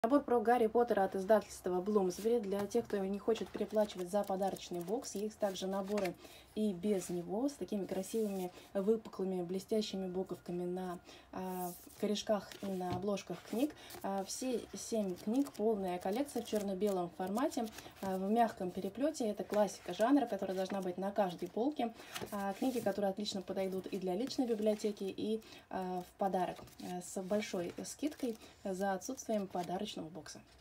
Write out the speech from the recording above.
Набор про Гарри Поттера от издательства Bloomsbury. Для тех, кто не хочет переплачивать за подарочный бокс, есть также наборы и без него, с такими красивыми выпуклыми блестящими буковками на корешках и на обложках книг. Все 7 книг, полная коллекция в черно-белом формате, в мягком переплете. Это классика жанра, которая должна быть на каждой полке. Книги, которые отлично подойдут и для личной библиотеки, и в подарок, с большой скидкой за отсутствием подарочного бокса.